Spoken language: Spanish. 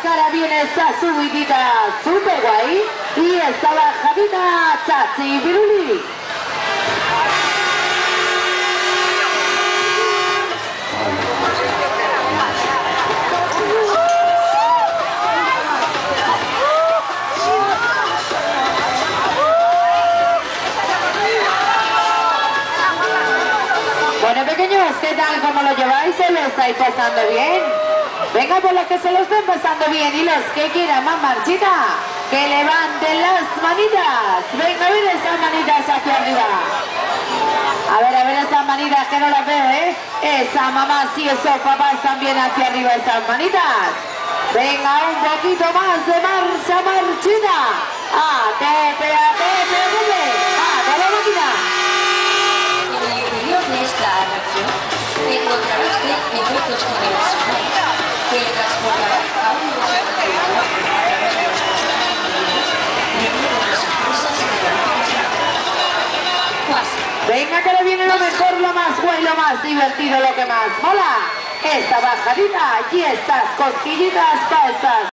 cara viene esa subidita super guay y esta bajadita chachi piruli. Bueno, pequeños, ¿qué tal? ¿Cómo lo lleváis? ¿Se lo estáis pasando bien? Venga, por los que se lo estén pasando bien y los que quieran más marchita, que levanten las manitas. Venga, a ver esas manitas hacia arriba. A ver esas manitas que no las veo, ¿eh? Esa mamá, sí, esos papás también hacia arriba esas manitas. Venga, un poquito más de marcha, marchita. A tope, a tope, a tope. A toda la máquina. En el interior de esta atracción encontrará usted efectos tridimensionales que le transportarán a un mundo subterráneo a través de los pasajes subterráneos llenos de sorpresas y de Venga, que le viene lo mejor, lo más guay, lo más divertido, lo que más mola. Esta bajadita y estas cosquillitas para estas